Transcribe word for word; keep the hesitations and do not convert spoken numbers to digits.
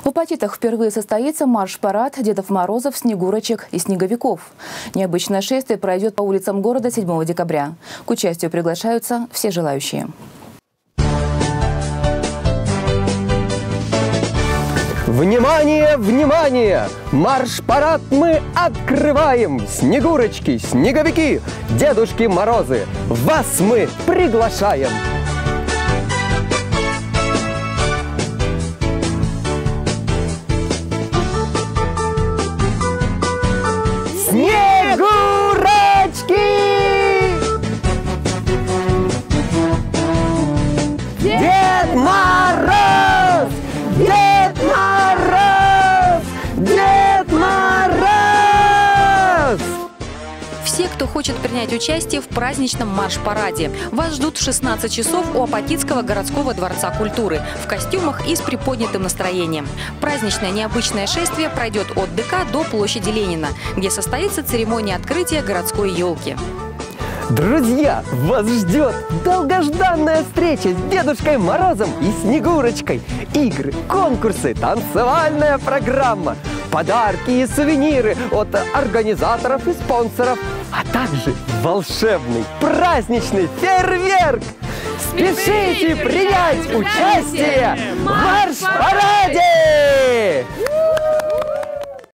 Апатитах впервые состоится марш-парад Дедов Морозов, Снегурочек и Снеговиков. Необычное шествие пройдет по улицам города седьмого декабря. К участию приглашаются все желающие. Внимание, внимание! Марш-парад мы открываем! Снегурочки, снеговики, Дедушки Морозы, вас мы приглашаем! Снегурочки! Дед Мороз! Дед Мороз! Дед Мороз! Все, кто хочет принять участие в праздничном марш-параде, вас ждут в шестнадцать часов у Апатитского городского дворца культуры в костюмах и с приподнятым настроением. Праздничное необычное шествие пройдет от ДК до площади Ленина, где состоится церемония открытия городской елки. Друзья, вас ждет долгожданная встреча с Дедушкой Морозом и Снегурочкой. Игры, конкурсы, танцевальная программа, подарки и сувениры от организаторов и спонсоров, а также волшебный праздничный фейерверк. Спешите принять участие в марш-параде!